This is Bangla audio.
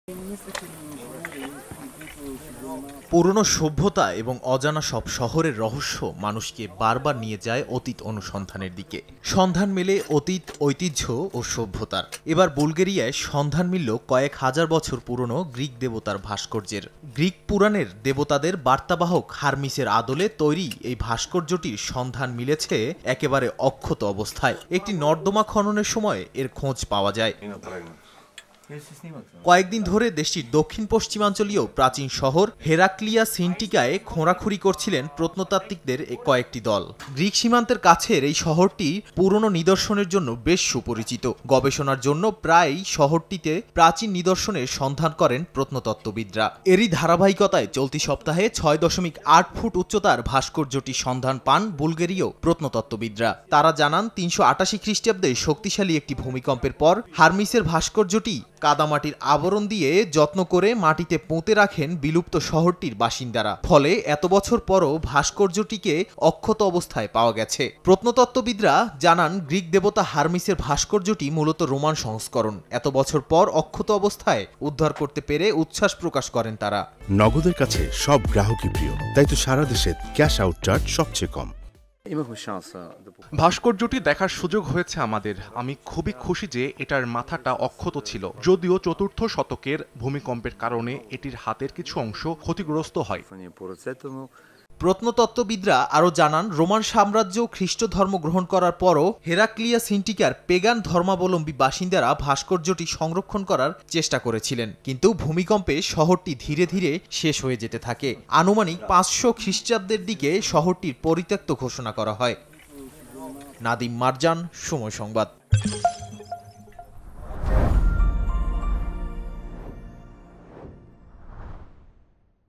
পুরনো সভ্যতা এবং অজানা সব শহরের রহস্য মানুষকে বারবার নিয়ে যায় অতীত অনুসন্ধানের দিকে। সন্ধান মেলে অতীত ঐতিহ্য ও সভ্যতার। এবার বুলগেরিয়ায় সন্ধান মিলল কয়েক হাজার বছর পুরনো গ্রিক দেবতার ভাস্কর্যের। গ্রিক পুরাণের দেবতাদের বার্তাবাহক হারমিসের আদলে তৈরি এই ভাস্কর্যটির সন্ধান মিলেছে একেবারে অক্ষত অবস্থায়। একটি নর্দমা খননের সময় এর খোঁজ পাওয়া যায়। কয়েকদিন ধরে দেশটির দক্ষিণ পশ্চিমাঞ্চলীয় প্রাচীন শহর হেরাক্লিয়া সিন্টিকায় খোঁড়াখুড়ি করছিলেন প্রত্নতাত্ত্বিকদের কয়েকটি দল। গ্রিক সীমান্তের কাছের এই শহরটি পুরনো নিদর্শনের জন্য বেশ সুপরিচিত। গবেষণার জন্য প্রায়ই শহরটিতে প্রাচীন নিদর্শনের সন্ধান করেন প্রত্নতত্ত্ববিদরা। এরই ধারাবাহিকতায় চলতি সপ্তাহে ৬.৮ ফুট উচ্চতার ভাস্কর্যটি সন্ধান পান বুলগেরীয় প্রত্নতত্ত্ববিদরা। তারা জানান ৩৮৮ খ্রিস্টাব্দে শক্তিশালী একটি ভূমিকম্পের পর হারমিসের ভাস্কর্যটি কাদামাটির আবরণ দিয়ে যত্ন করে মাটিতে পুঁতে রাখেন বিলুপ্ত শহরটির বাসিন্দারা। ফলে এত বছর পরও ভাস্কর্যটিকে অক্ষত অবস্থায় পাওয়া গেছে। প্রত্নতত্ত্ববিদরা জানান গ্রিক দেবতা হারমিসের ভাস্কর্যটি মূলত রোমান সংস্করণ। এত বছর পর অক্ষত অবস্থায় উদ্ধার করতে পেরে উচ্ছ্বাস প্রকাশ করেন তারা। নগদের কাছে সব গ্রাহকই প্রিয়, তাই তো সারা দেশে ক্যাশ আউট চার্জ সবচেয়ে কম। ভাস্কর্যটি দেখার সুযোগ হয়েছে আমাদের। আমি খুবই খুশি যে এটার মাথাটা অক্ষত ছিল, যদিও চতুর্থ শতকের ভূমিকম্পের কারণে এটির হাতের কিছু অংশ ক্ষতিগ্রস্ত হয়। প্রত্নতত্ত্ববিদরা আরও জানান রোমান সাম্রাজ্য খ্রিস্ট ধর্ম গ্রহণ করার পরও হেরাক্লিয়া সিন্টিকার পেগান ধর্মাবলম্বী বাসিন্দারা ভাস্কর্যটি সংরক্ষণ করার চেষ্টা করেছিলেন, কিন্তু ভূমিকম্পে শহরটি ধীরে ধীরে শেষ হয়ে যেতে থাকে। আনুমানিক ৫০০ খ্রিস্টাব্দের দিকে শহরটির পরিত্যক্ত ঘোষণা করা হয়। নাদিম মারজান, সময় সংবাদ।